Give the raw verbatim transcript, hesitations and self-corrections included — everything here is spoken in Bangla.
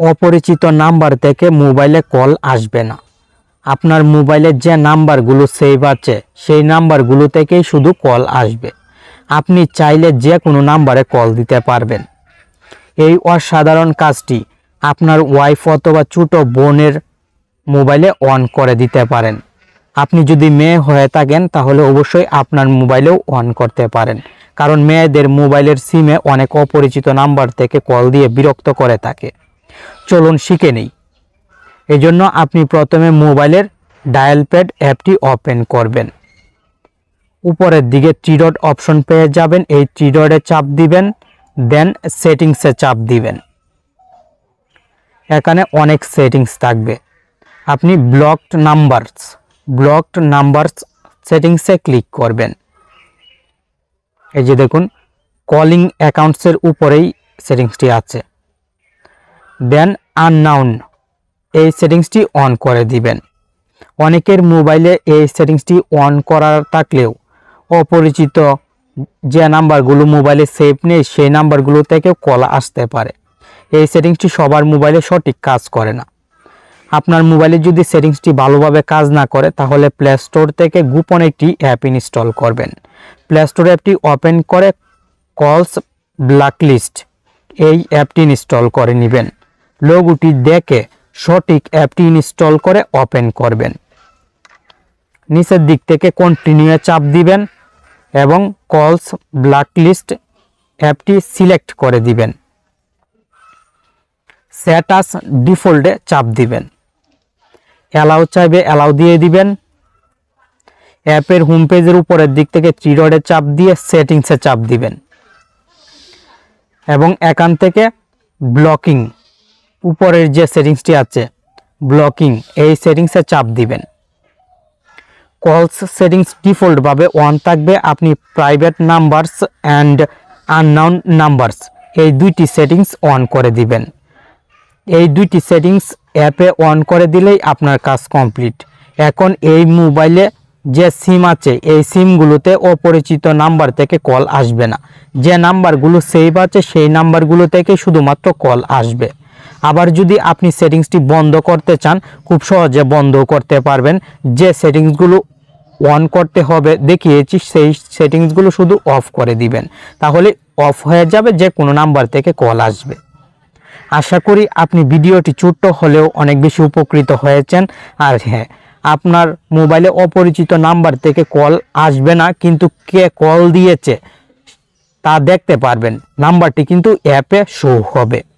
অপরিচিত নাম্বার থেকে মোবাইলে কল আসবে না। আপনার মোবাইলে যে নাম্বারগুলো সেভ আছে সেই নাম্বারগুলো থেকেই শুধু কল আসবে। আপনি চাইলে যে কোনো নাম্বারে কল দিতে পারবেন। এই অসাধারণ কাজটি আপনার ওয়াইফ অথবা ছোট বোনের মোবাইলে অন করে দিতে পারেন। আপনি যদি মেয়ে হয়ে থাকেন তাহলে অবশ্যই আপনার মোবাইলেও অন করতে পারেন, কারণ মেয়েদের মোবাইলের সিমে অনেক অপরিচিত নাম্বার থেকে কল দিয়ে বিরক্ত করে থাকে। চলুন শিখে নেই। এজন্য আপনি প্রথমে মোবাইলের ডায়াল প্যাড অ্যাপটি ওপেন করবেন। উপরের দিকে থ্রি ডট অপশন পেয়ে যাবেন, এই থ্রি ডটে চাপ দিবেন, দেন সেটিংসে চাপ দিবেন। এখানে অনেক সেটিংস থাকবে। আপনি ব্লকড নাম্বারস ব্লকড নাম্বারস সেটিংসে ক্লিক করবেন। এই যে দেখুন, কলিং অ্যাকাউন্টসের উপরেই সেটিংসটি আছে। দেন আননাউন এই সেটিংসটি অন করে দিবেন। অনেকের মোবাইলে এই সেটিংসটি অন করা থাকলেও অপরিচিত যে নাম্বারগুলো মোবাইলে সেভ নেই সেই নাম্বারগুলো থেকে কল আসতে পারে। এই সেটিংসটি সবার মোবাইলে সঠিক কাজ করে না। আপনার মোবাইলে যদি সেটিংসটি ভালোভাবে কাজ না করে তাহলে প্লে স্টোর থেকে গোপন একটি অ্যাপ ইনস্টল করবেন। প্লে স্টোর অ্যাপটি ওপেন করে কলস ব্ল্যাকলিস্ট এই অ্যাপটি ইনস্টল করে নেবেন। লোগোটি দেখে সঠিক অ্যাপটি ইনস্টল করে ওপেন করবেন। নিচের দিক থেকে কন্টিনিউয়ে চাপ দিবেন এবং কলস ব্ল্যাকলিস্ট অ্যাপটি সিলেক্ট করে দিবেন। সেট আস ডিফল্টে চাপ দিবেন। অ্যালাউ চাইবে অ্যালাউ দিয়ে দিবেন। অ্যাপের হোম পেজের উপরের দিক থেকে থ্রি ডটে চাপ দিয়ে সেটিংসে চাপ দিবেন এবং এখান থেকে ব্লকিং উপরের যে সেটিংসটি আছে ব্লকিং এই সেটিংসে চাপ দিবেন। কলস সেটিংস ডিফল্টভাবে অন থাকবে। আপনি private numbers and unknown numbers এই দুইটি সেটিংস অন করে দিবেন। এই দুইটি সেটিংস অ্যাপে অন করে দিলেই আপনার কাজ কমপ্লিট। এখন এই মোবাইলে যে সিম আছে এই সিমগুলোতে অপরিচিত নাম্বার থেকে কল আসবে না। যে নাম্বারগুলো সেভ আছে সেই নাম্বারগুলো থেকে শুধুমাত্র কল আসবে। আবার যদি আপনি সেটিংসটি বন্ধ করতে চান খুব সহজে বন্ধ করতে পারবেন। যে সেটিংসগুলো অন করতে হবে দেখিয়েছি সেই সেটিংসগুলো শুধু অফ করে দিবেন, তাহলে অফ হয়ে যাবে, যে কোনো নাম্বার থেকে কল আসবে। আশা করি আপনি ভিডিওটি ছোট্ট হলেও অনেক বেশি উপকৃত হয়েছেন। আর হ্যাঁ, আপনার মোবাইলে অপরিচিত নাম্বার থেকে কল আসবে না, কিন্তু কে কল দিয়েছে তা দেখতে পারবেন। নাম্বারটি কিন্তু অ্যাপে শো হবে।